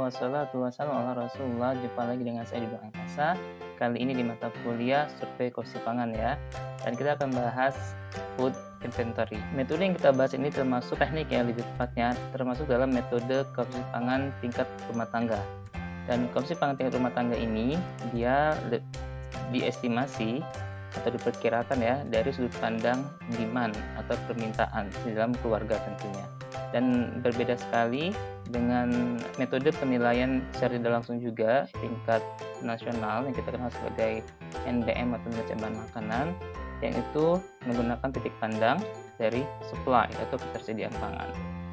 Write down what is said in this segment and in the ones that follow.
wassalatu wassalamu ala Rasulullah. Jumpa lagi dengan saya di Bang Angkasa. Kali ini di mata kuliah survei konsumsi pangan ya. Dan kita akan bahas food inventory. Metode yang kita bahas ini termasuk teknik yang lebih tepatnya termasuk dalam metode konsumsi pangan tingkat rumah tangga. Dan konsumsi pangan tingkat rumah tangga ini dia diestimasi atau diperkirakan ya dari sudut pandang demand atau permintaan di dalam keluarga tentunya. Dan berbeda sekali dengan metode penilaian secara tidak langsung juga tingkat nasional yang kita kenal sebagai NBM atau neraca bahan makanan, yang itu menggunakan titik pandang dari supply atau ketersediaan pangan.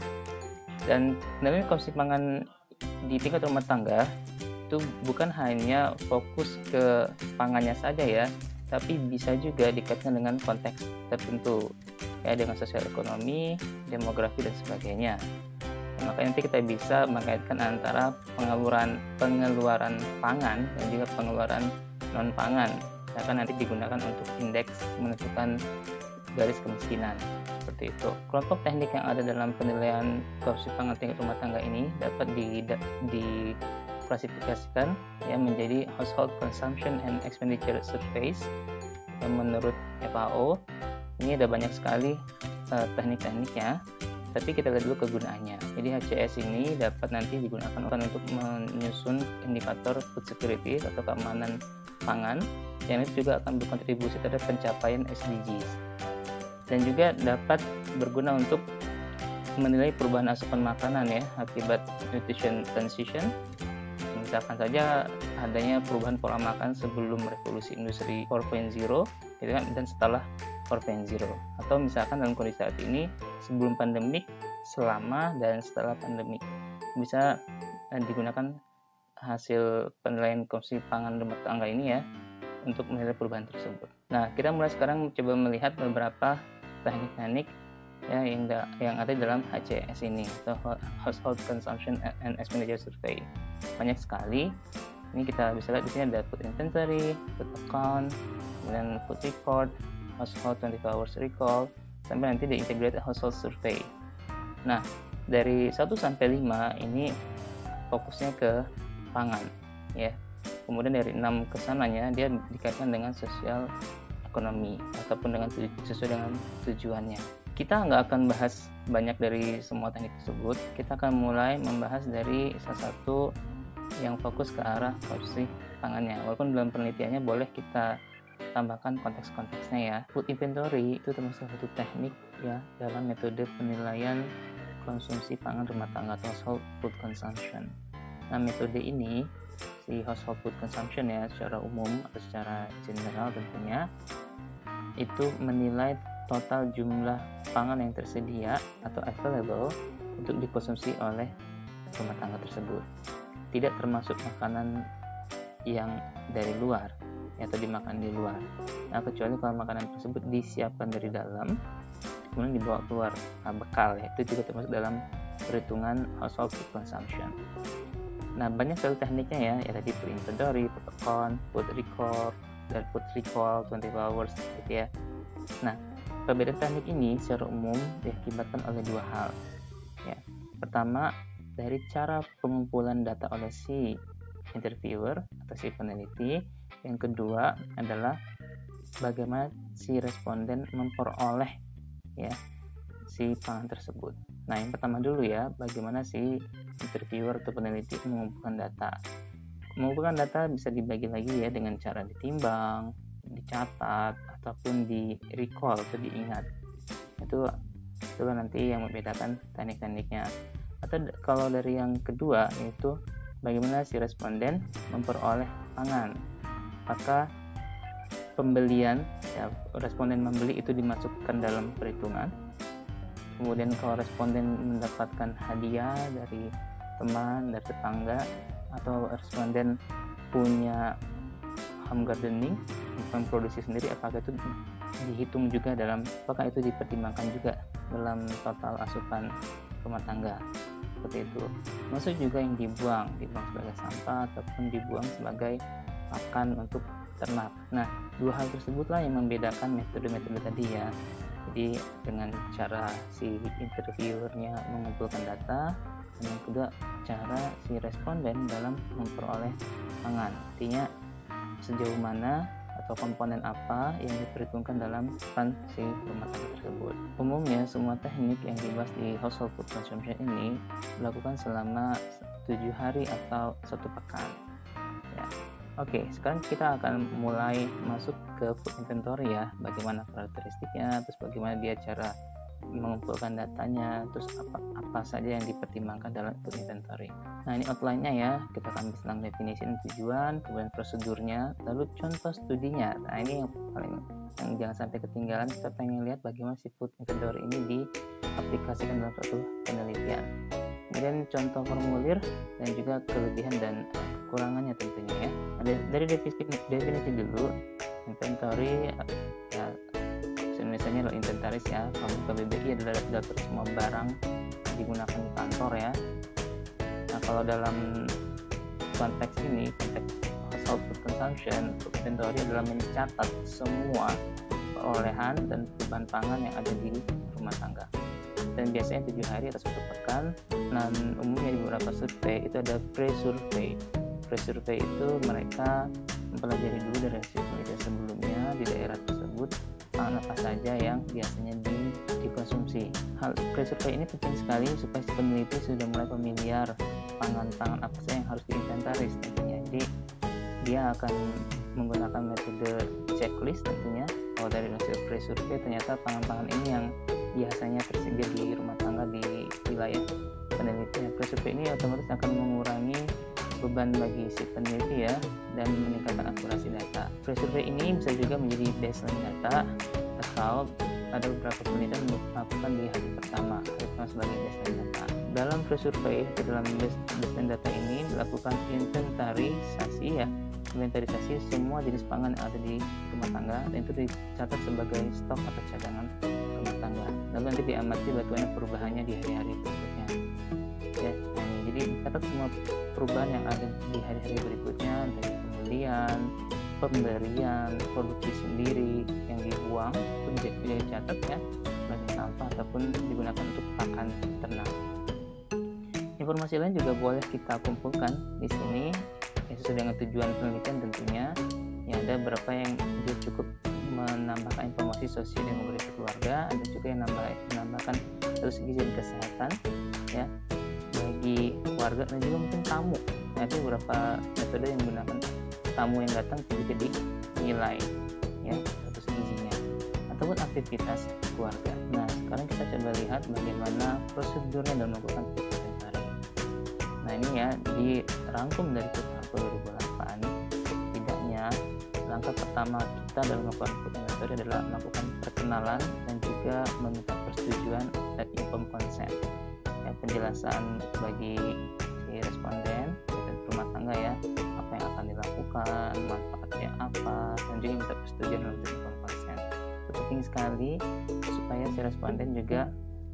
Dan dalam konsumsi pangan di tingkat rumah tangga itu bukan hanya fokus ke pangannya saja ya, tapi bisa juga dikaitkan dengan konteks tertentu ya, dengan sosial ekonomi, demografi dan sebagainya. Maka nanti kita bisa mengaitkan antara pengeluaran pangan dan juga pengeluaran non pangan, akan nanti digunakan untuk indeks menentukan garis kemiskinan seperti itu. Kelompok teknik yang ada dalam penilaian konsumsi pangan tingkat rumah tangga ini dapat diklasifikasikan ya menjadi household consumption and expenditure surveys. Yang menurut FAO ini ada banyak sekali teknik-tekniknya, tapi kita lihat dulu kegunaannya. Jadi HCS ini dapat nanti digunakan untuk menyusun indikator food security atau keamanan pangan, yang itu juga akan berkontribusi terhadap pencapaian SDGs, dan juga dapat berguna untuk menilai perubahan asupan makanan ya akibat nutrition transition. Misalkan saja adanya perubahan pola makan sebelum revolusi industri 4.0 gitu kan, dan setelah 4.0, atau misalkan dalam kondisi saat ini sebelum pandemik, selama dan setelah pandemik, bisa digunakan hasil penilaian konsumsi pangan rumah tangga ini ya untuk menilai perubahan tersebut. Nah, kita mulai sekarang coba melihat beberapa teknik-teknik ya yang ada dalam HCS ini atau Household Consumption and Expenditure Survey. Banyak sekali. Ini kita bisa lihat di sini ada food inventory, food account, kemudian food record, household 24 hours recall, sampai nanti di integrated household survey. Nah, dari 1 sampai 5 ini fokusnya ke pangan ya. Kemudian dari 6 kesananya dia dikaitkan dengan sosial ekonomi ataupun dengan sesuai dengan tujuannya. Kita nggak akan bahas banyak dari semua teknik tersebut. Kita akan mulai membahas dari salah satu yang fokus ke arah konsumsi pangannya. Walaupun dalam penelitiannya boleh kita tambahkan konteks-konteksnya ya. Food inventory itu termasuk satu teknik ya dalam metode penilaian konsumsi pangan rumah tangga atau household food consumption. Nah, metode ini si household food consumption ya secara umum atau secara general tentunya itu menilai total jumlah pangan yang tersedia atau available untuk dikonsumsi oleh rumah tangga tersebut. Tidak termasuk makanan yang dari luar atau dimakan di luar. Nah, kecuali kalau makanan tersebut disiapkan dari dalam kemudian dibawa keluar bekal ya, itu juga termasuk dalam perhitungan household food consumption. Nah, banyak sekali tekniknya ya tadi food inventory, food account, food record, dan food recall 24 hours gitu ya. Nah, perbedaan teknik ini secara umum diakibatkan oleh dua hal ya. Pertama, dari cara pengumpulan data oleh si interviewer atau si peneliti. Yang kedua adalah bagaimana si responden memperoleh ya si pangan tersebut. Nah, yang pertama dulu ya, bagaimana si interviewer atau peneliti mengumpulkan data. Mengumpulkan data bisa dibagi lagi ya dengan cara ditimbang, dicatat, ataupun di recall atau diingat. Itulah nanti yang membedakan teknik-tekniknya. Atau kalau dari yang kedua yaitu bagaimana si responden memperoleh pangan. Apakah pembelian ya, responden membeli itu dimasukkan dalam perhitungan. Kemudian kalau responden mendapatkan hadiah dari teman, dari tetangga, atau responden punya home gardening, memproduksi sendiri, apakah itu dihitung juga apakah itu dipertimbangkan juga dalam total asupan rumah tangga seperti itu. Maksud juga yang dibuang sebagai sampah ataupun dibuang sebagai pakan untuk ternak. Nah, dua hal tersebutlah yang membedakan metode-metode tadi ya. Jadi dengan cara si interviewernya mengumpulkan data, Dan yang kedua, cara si responden dalam memperoleh pangan. Artinya sejauh mana atau komponen apa yang diperhitungkan dalam peran si rumah tangga tersebut. Umumnya semua teknik yang dibahas di household food consumption ini dilakukan selama 7 hari atau 1 pekan. Ya. Oke, sekarang kita akan mulai masuk ke food inventory ya. Bagaimana karakteristiknya, terus bagaimana dia cara mengumpulkan datanya, terus apa saja yang dipertimbangkan dalam food inventory. Nah, ini outline-nya ya. Kita akan bahas tentang definisi dan tujuan, kemudian prosedurnya, lalu contoh studinya. Nah, ini yang jangan sampai ketinggalan. Kita pengen lihat bagaimana si food inventory ini diaplikasikan dalam suatu penelitian. Kemudian contoh formulir dan juga kelebihan dan kekurangannya tentunya ya. Dari definisi dulu, inventory ya, misalnya lo inventaris ya, kalau KBBI adalah daftar semua barang yang digunakan di kantor ya. Nah, kalau dalam konteks ini, konteks household food consumption, food inventory adalah mencatat semua perolehan dan bahan pangan yang ada di rumah tangga. Dan biasanya 7 hari atau 1 pekan. Dan umumnya di beberapa survei itu ada pre-survey. Pre-survey itu mereka mempelajari dulu dari hasil penelitian sebelumnya di daerah tersebut pangan apa saja yang biasanya dikonsumsi. Hal pre-survey ini penting sekali supaya si peneliti sudah mulai familiar pangan-pangan apa saja yang harus diinventaris tentunya. Jadi dia akan menggunakan metode checklist tentunya. Kalau dari hasil pre-survey ternyata pangan-pangan ini yang biasanya tersedia di rumah tangga di wilayah penelitian. Pre-survey ini otomatis akan mengurangi beban bagi si peneliti ya, dan meningkatkan akurasi data. Pre-survey ini bisa juga menjadi baseline data, atau ada beberapa penelitian melakukan di hari pertama sebagai baseline data. Dalam pre-survey, dalam baseline data ini dilakukan inventarisasi ya, inventarisasi semua jenis pangan yang ada di rumah tangga, dan itu dicatat sebagai stok atau cadangan rumah tangga. Lalu nanti diamati bagaimana perubahannya di hari-hari berikutnya. Ya, jadi catat semua perubahan yang ada di hari-hari berikutnya, dari pembelian, pemberian, produksi sendiri yang dibuang itu bisa dicatat ya sebagai sampah ataupun digunakan untuk pakan ternak. Informasi lain juga boleh kita kumpulkan di sini ya, sesuai dengan tujuan penelitian tentunya. Ya, ada beberapa yang dia cukup menambahkan informasi sosial demografi keluarga, ada juga yang menambahkan dari segi kesehatan ya bagi keluarga, dan juga mungkin tamu. Ada beberapa metode yang menggunakan tamu yang datang juga dinilai ya status gizinya ataupun aktivitas keluarga. Nah, sekarang kita coba lihat bagaimana prosedurnya dalam melakukan food inventory. Nah, ini ya dirangkum dari Food 2008. Setidaknya langkah pertama kita dalam melakukan food inventory adalah melakukan perkenalan dan juga meminta persetujuan dan informed consent. Ya, penjelasan bagi si responden dan rumah tangga ya, apa yang akan dilakukan, manfaatnya apa, dan juga minta persetujuan dalam informed consent. Itu penting sekali supaya si responden juga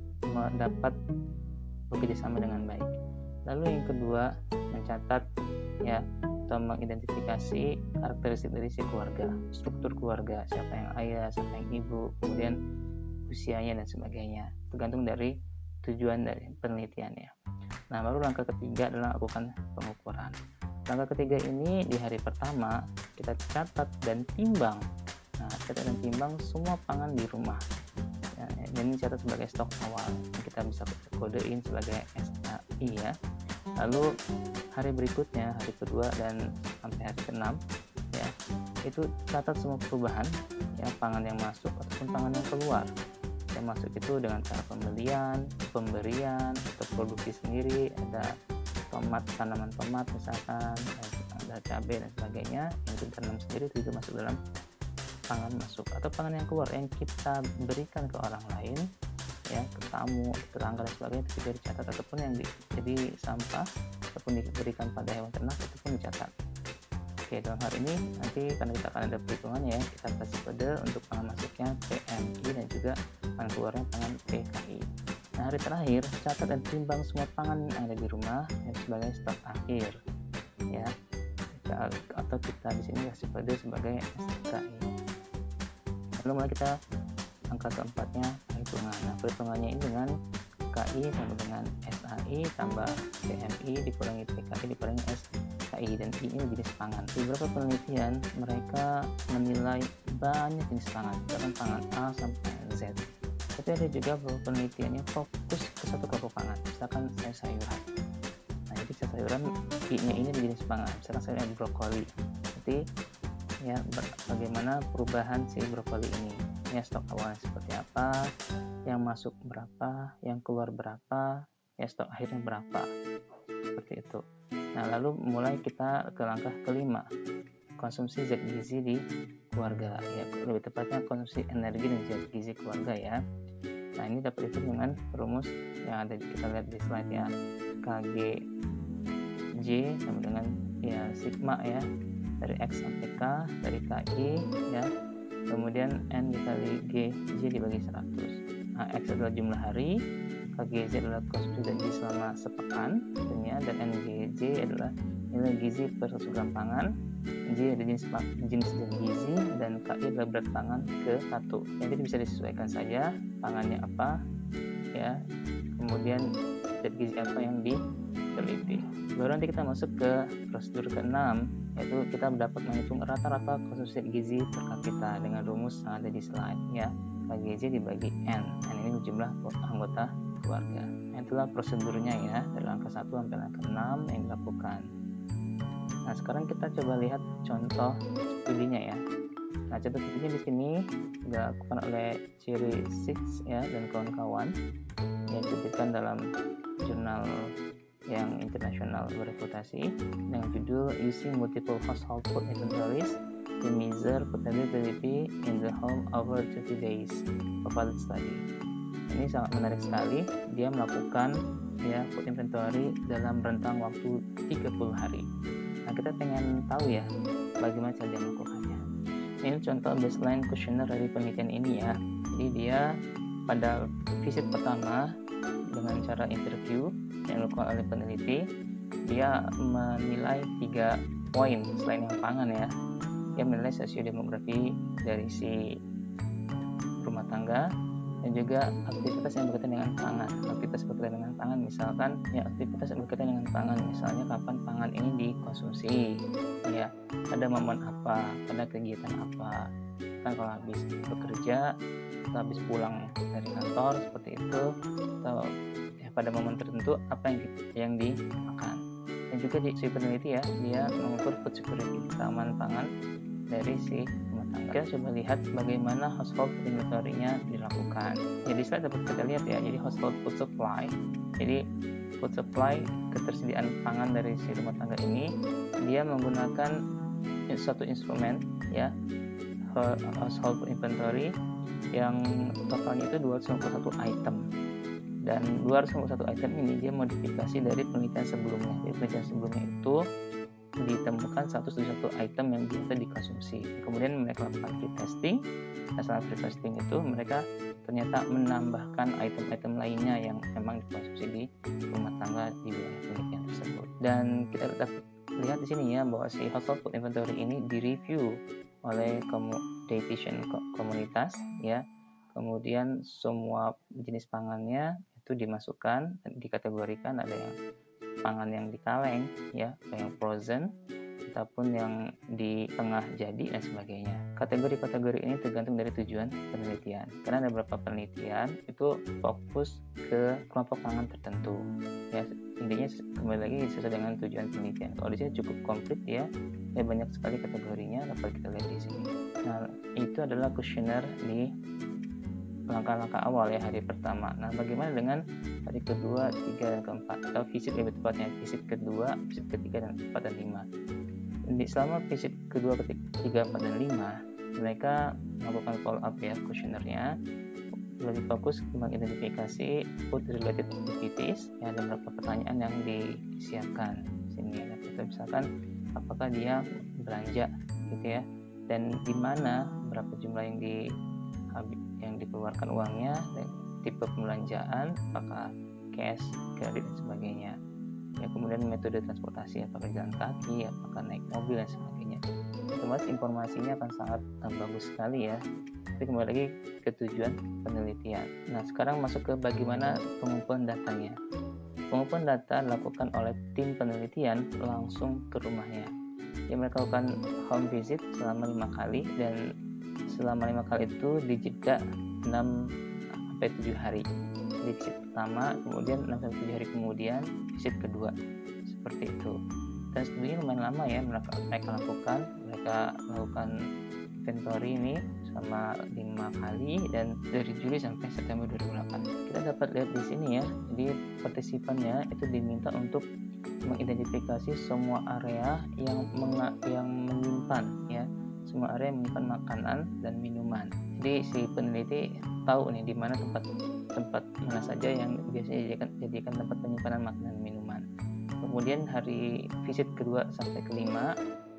dapat bekerjasama dengan baik. Lalu yang kedua, mencatat ya atau mengidentifikasi karakteristik dari si keluarga, struktur keluarga, siapa yang ayah, siapa yang ibu, kemudian usianya dan sebagainya, tergantung dari tujuan dari penelitiannya. Nah, baru langkah ketiga adalah lakukan pengukuran. Langkah ketiga ini di hari pertama kita catat dan timbang. Nah, catat dan timbang semua pangan di rumah. Ya, dan ini catat sebagai stok awal yang kita bisa kodein sebagai SAI ya. Lalu hari berikutnya, hari kedua dan sampai hari ke-6 ya, itu catat semua perubahan ya, pangan yang masuk ataupun pangan yang keluar. Yang masuk itu dengan cara pembelian, pemberian, atau produksi sendiri, ada tomat, tanaman tomat misalkan, ada cabai dan sebagainya yang kita tanam sendiri, itu juga masuk dalam pangan masuk. Atau pangan yang keluar yang kita berikan ke orang lain ya, ke tamu, tetangga dan sebagainya, itu juga dicatat, ataupun yang jadi sampah ataupun diberikan pada hewan ternak itu pun dicatat. Oke, dalam hal ini nanti karena kita akan ada perhitungannya ya, kita kasih kode untuk pangan masuknya PMI dan juga pangan keluarnya pangan PKI. Nah, hari terakhir catat dan timbang semua pangan yang ada di rumah yang sebagai stok akhir ya, atau kita di sini kasih kode sebagai SKI. Lalu mulai kita angka keempatnya perhitungan. Nah, perhitungannya ini dengan KI sama dengan SAI tambah PMI dikurangi PKI dikurangi SKI, dan I ini jenis pangan. Di beberapa penelitian mereka menilai banyak jenis pangan, misalkan pangan A sampai Z. Tapi ada juga beberapa penelitian yang fokus ke satu kelompok pangan, misalkan sayuran. Nah, jadi sayuran I-nya ini jenis pangan, misalkan sayuran brokoli. Jadi ya bagaimana perubahan si brokoli ini, ya stok awalnya seperti apa, yang masuk berapa, yang keluar berapa, ya stok akhirnya berapa, seperti itu. Nah, lalu mulai kita ke langkah kelima, konsumsi zat gizi di keluarga, ya lebih tepatnya konsumsi energi dan zat gizi keluarga ya. Nah, ini dapat dihitung dengan rumus yang ada kita lihat di slide ya, KGJ sama dengan ya sigma ya, dari X sampai K, dari KI ya, kemudian N dikali GJ dibagi 100. Nah, X adalah jumlah hari, KGZ adalah konsumsi zat gizi selama sepekan tentunya, dan NGJ adalah nilai gizi per 100 gram pangan, J ada jenis zat gizi, dan KI adalah berat pangan ke 1. Jadi bisa disesuaikan saja pangannya apa ya, kemudian zat gizi apa yang diteliti. Baru nanti kita masuk ke prosedur ke-6, yaitu kita dapat menghitung rata-rata konsumsi gizi per kapita dengan rumus yang ada di slide ya, KGJ dibagi N ini jumlah anggota keluarga. Itulah prosedurnya ya, dari angka 1 sampai angka 6 yang dilakukan. Nah, sekarang kita coba lihat contoh studinya ya. Nah, contoh studinya di sini dilakukan oleh Cherry Six ya dan kawan-kawan, yang diterbitkan dalam jurnal yang internasional bereputasi dengan judul Using Multiple Household Food Inventories to Measure Portability in the Home Over 30 Days, a Pilot Study. Ini sangat menarik sekali. Dia melakukan ya food inventory dalam rentang waktu 30 hari. Nah, kita pengen tahu ya bagaimana cara dia melakukannya. Ini contoh baseline questionnaire dari penelitian ini ya. Jadi dia pada visit pertama dengan cara interview yang dilakukan oleh peneliti, dia menilai 3 poin selain yang pangan ya. Dia menilai sosiodemografi dari si rumah tangga dan juga aktivitas yang berkaitan dengan pangan. Aktivitas berkaitan dengan pangan misalkan ya, aktivitas yang berkaitan dengan pangan misalnya kapan pangan ini dikonsumsi ya, pada momen apa, pada kegiatan apa, kan kalau habis bekerja atau habis pulang dari kantor seperti itu, atau ya pada momen tertentu apa yang dimakan. Dan juga si peneliti ya, dia mengukur food security, keamanan pangan dari si rumah tangga. Kita coba lihat bagaimana household inventory-nya dilakukan. Jadi slide dapat kita lihat ya, jadi household food supply. Jadi food supply, ketersediaan pangan dari si rumah tangga ini, dia menggunakan satu instrumen ya, household inventory yang totalnya itu 251 item. Dan 251 item ini dia modifikasi dari penelitian sebelumnya. Jadi penelitian sebelumnya itu ditemukan 171 item yang biasa dikonsumsi. Kemudian mereka lakukan pre-testing. Nah, setelah pre-testing itu mereka ternyata menambahkan item-item lainnya yang memang dikonsumsi di rumah tangga di wilayah penelitian tersebut. Dan kita dapat lihat di sini ya bahwa si household food inventory ini direview oleh dietitian komunitas ya. Kemudian semua jenis pangannya itu dimasukkan dan dikategorikan, ada yang pangan yang di kaleng ya, ada yang frozen ataupun yang di tengah jadi dan sebagainya. Kategori-kategori ini tergantung dari tujuan penelitian. Karena ada beberapa penelitian itu fokus ke kelompok pangan tertentu. Ya, intinya kembali lagi sesuai dengan tujuan penelitian. Kalau di sini cukup komplit ya, banyak sekali kategorinya dapat kita lihat di sini. Nah, itu adalah kuesioner di langkah-langkah awal ya, hari pertama. Nah, bagaimana dengan hari kedua, 3, dan keempat, atau visit lebih tepatnya visit kedua, visit ketiga, dan 4, dan 5. Selama visit kedua, ketiga, 4, dan 5, mereka melakukan follow up ya, kuesionernya lebih fokus mengidentifikasi food related activities ya, ada beberapa pertanyaan yang disiapkan di sini. Nah, kita misalkan apakah dia belanja gitu ya, dan di mana berapa jumlah yang dikeluarkan uangnya, dan tipe pembelanjaan, apakah cash, kredit, dan sebagainya ya. Kemudian metode transportasi, apakah jalan kaki, apakah naik mobil, dan sebagainya. otomatis informasinya akan sangat bagus sekali ya. Tapi kembali lagi ke tujuan penelitian. Nah, sekarang masuk ke bagaimana pengumpulan datanya. Pengumpulan data dilakukan oleh tim penelitian langsung ke rumahnya. Jadi mereka lakukan home visit selama 5 kali, dan selama 5 kali itu dijeda 6-7 hari. Jadi visit pertama, kemudian 6-7 hari kemudian visit kedua, seperti itu. Dan studinya lumayan lama ya mereka lakukan inventory ini sama 5 kali, dan dari Juli sampai September 2008. Kita dapat lihat di sini ya, jadi partisipannya itu diminta untuk mengidentifikasi semua area yang menyimpan ya, semua area yang menyimpan makanan dan minuman. Jadi si peneliti tahu nih di mana tempat mana saja yang biasanya dijadikan tempat penyimpanan makanan dan minuman. Kemudian hari visit kedua sampai kelima,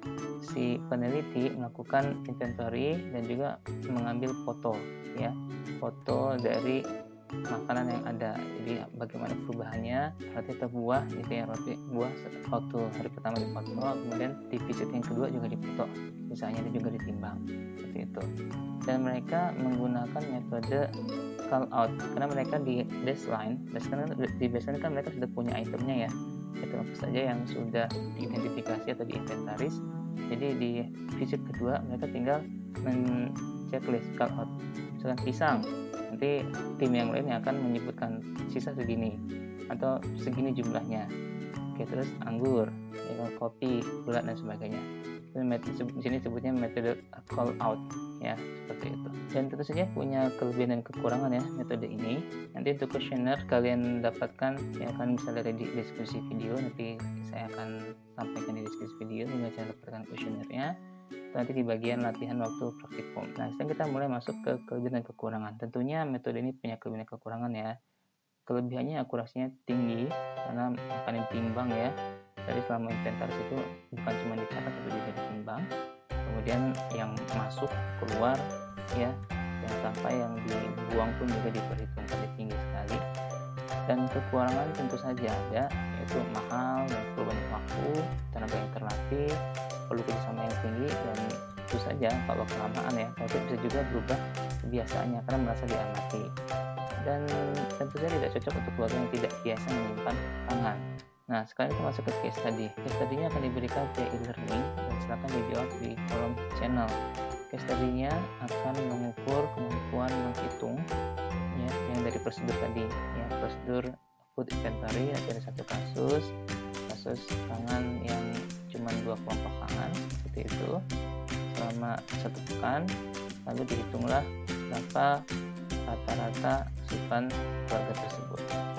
si peneliti melakukan inventory dan juga mengambil foto ya, foto dari makanan yang ada. Jadi bagaimana perubahannya, roti atau buah gitu ya, roti buah waktu hari pertama dipoto, kemudian di visit yang kedua juga dipoto, misalnya itu juga ditimbang seperti itu. Dan mereka menggunakan metode call out karena mereka di baseline kan mereka sudah punya itemnya ya, itu apa saja yang sudah diidentifikasi atau diinventaris. Jadi di visit kedua mereka tinggal men-checklist call out. Misalkan pisang, nanti tim yang lain yang akan menyebutkan sisa segini atau segini jumlahnya. Oke, terus anggur, ya, kopi, gula dan sebagainya. Di sini sebutnya metode call out ya, seperti itu. Dan tentu saja punya kelebihan dan kekurangan ya metode ini. Nanti untuk kuesioner kalian dapatkan ya, kan bisa lihat di deskripsi video, nanti saya akan sampaikan di deskripsi video hingga cara dapatkan kuesionernya. Nanti di bagian latihan waktu praktikum. Nah, sekarang kita mulai masuk ke kelebihan dan kekurangan. Tentunya metode ini punya kelebihan dan kekurangan ya. Kelebihannya akurasinya tinggi karena akan ditimbang ya. Jadi selama inventaris itu bukan cuma dicatat tapi juga ditimbang. Kemudian yang masuk keluar ya, yang sampai yang dibuang pun juga diperhitungkan, tinggi sekali. Dan kekurangan tentu saja ada, yaitu mahal dan perlu banyak waktu, tenaga yang terlatih, perlu kerjasama yang tinggi, dan tentu saja kalau kelamaan ya, tapi bisa juga berubah kebiasaannya karena merasa diamati. Dan tentu saja tidak cocok untuk keluarga yang tidak biasa menyimpan pangan. Nah, sekarang kita masuk ke case study. Case study-nya akan diberikan via e-learning dan silakan dijawab di kolom channel. Case study-nya akan mengukur kemampuan menghitung ya, yang dari prosedur tadi ya, prosedur food inventory. Ada satu kasus pangan yang cuma 2 kelompok pangan seperti itu selama 1 pekan, lalu dihitunglah berapa rata-rata asupan keluarga tersebut.